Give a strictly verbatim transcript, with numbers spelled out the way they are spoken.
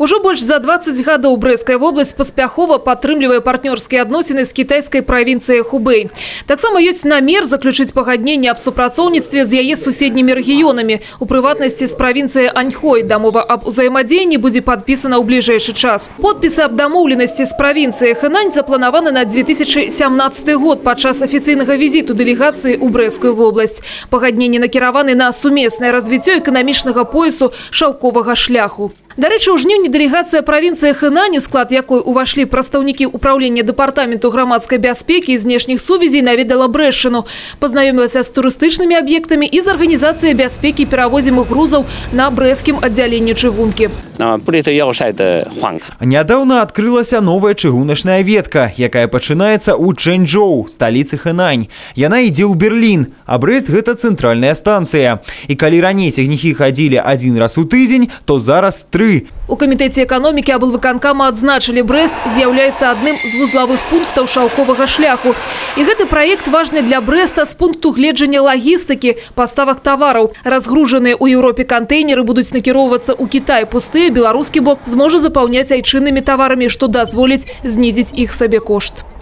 Уже больше за двадцать гадоў Брэсцкая вобласць паспяхова падтрымлівае партнёрскія адносіны з кітайскай правінцыяй Хубэй. Таксама ёсць намер заключыць пагадненне аб супрацоўніцтве з яе суседнімі рэгіёнамі, у прыватнасці з правінцыяй Аньхой. Дамова аб узаемадзеянні будзе падпісана ў бліжэйшы час. Подпісы аб дамоўленасці з правінцыяй Хэнань запланаваны на две тысячи сямнадцаты год падчас афіцыйнага візіту дэлегацыі ў Брэсцкую вобласць. Пагадненні накіраваны на сумеснае развіццё эканамічнага поясу шаўковага шляху. Дарэчы, у жніўні дэлегацыя правінцыі Хэнань, у склад якой увашлі прадстаўнікі ўпраўлення дэпартаменту грамадскай бяспекі і знешніх сувязей, наведала Брэшчыну, пазнаёмілася з турыстычнымі аб'ектамі і з арганізацыяй бяспекі перавозімых грузаў на брэсцкім аддзяленні чыгункі. Нядаўна адкрылася новая чыгуначная ветка, якая пачынаецца ў Чэньчжоу, сталіцы Хэнань. Яна ідзе ў Берлін, а Брэст – гэта цэнтральная станцыя. І калі раней цягнікі хадзілі адзін раз у тыдзень, то зараз тры. У камітэце эканомікі аблвыканкама адзначылі, Брэст з'яўляецца адным з вузлавых пунктаў шаўковага шляху. І гэты праект важны для Брэста з пункту гледжання лагістыкі, паставак тавараў. Разгружаныя ў Еўропе кантэйнеры будуць накіроўвацца ў Кітай. Пустыя беларускі бок зможа запаўняць айчыннымі таварамі, што дазволіць знізіць іх сабекошт.